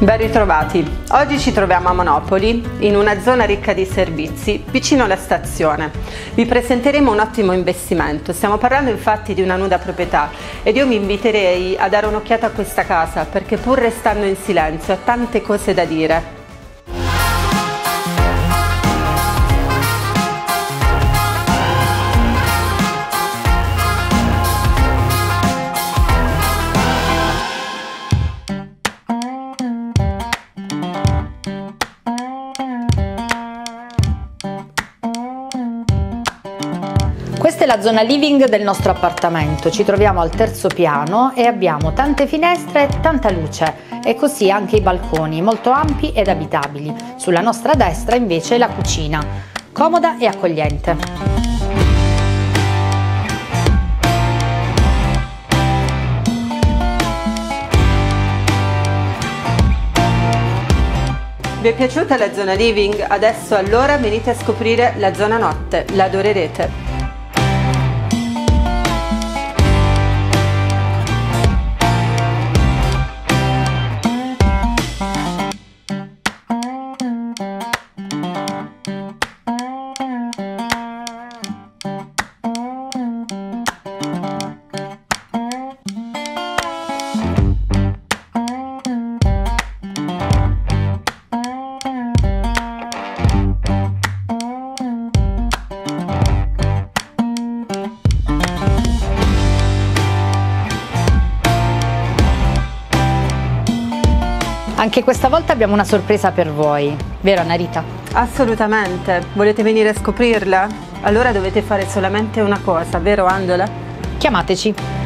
Ben ritrovati! Oggi ci troviamo a Monopoli, in una zona ricca di servizi, vicino alla stazione. Vi presenteremo un ottimo investimento, stiamo parlando infatti di una nuda proprietà ed io vi inviterei a dare un'occhiata a questa casa perché pur restando in silenzio ha tante cose da dire. Questa è la zona living del nostro appartamento, ci troviamo al terzo piano e abbiamo tante finestre e tanta luce e così anche i balconi molto ampi ed abitabili. Sulla nostra destra invece la cucina, comoda e accogliente. Vi è piaciuta la zona living? Adesso allora venite a scoprire la zona notte, la adorerete. Anche questa volta abbiamo una sorpresa per voi, vero Anarita? Assolutamente, volete venire a scoprirla? Allora dovete fare solamente una cosa, vero Andola? Chiamateci!